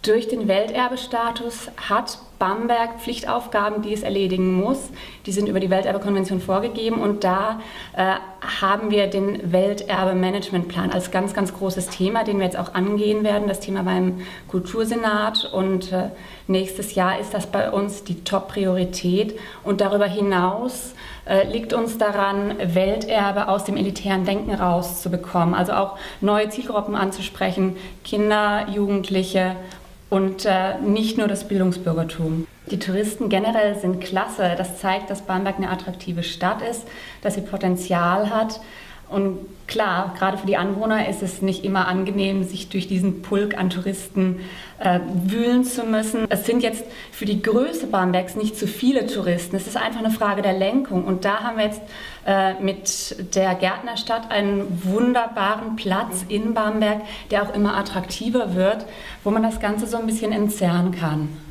Durch den Welterbestatus hat Bamberg Pflichtaufgaben, die es erledigen muss. Die sind über die Welterbekonvention vorgegeben und da haben wir den Welterbe-Managementplan als ganz, ganz großes Thema, den wir jetzt auch angehen werden. Das Thema beim Kultursenat und nächstes Jahr ist das bei uns die Top-Priorität. Und darüber hinaus liegt uns daran, Welterbe aus dem elitären Denken rauszubekommen, also auch neue Zielgruppen anzusprechen, Kinder, Jugendliche und nicht nur das Bildungsbürgertum. Die Touristen generell sind klasse. Das zeigt, dass Bamberg eine attraktive Stadt ist, dass sie Potenzial hat. Und klar, gerade für die Anwohner ist es nicht immer angenehm, sich durch diesen Pulk an Touristen wühlen zu müssen. Es sind jetzt für die Größe Bambergs nicht zu viele Touristen. Es ist einfach eine Frage der Lenkung. Und da haben wir jetzt mit der Gärtnerstadt einen wunderbaren Platz in Bamberg, der auch immer attraktiver wird, wo man das Ganze so ein bisschen entzerren kann.